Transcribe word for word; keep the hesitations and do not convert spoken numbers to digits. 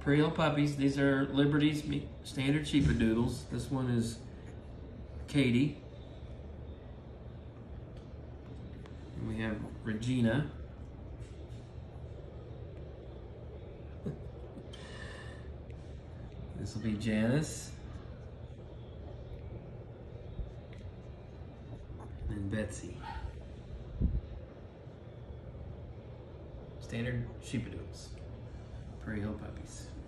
Prairie Hill puppies. These are Liberty's me- standard Sheepadoodles. This one is Katie. And we have Regina. This will be Janice. And Betsy. Standard Sheepadoodles. Prairie Hill puppies.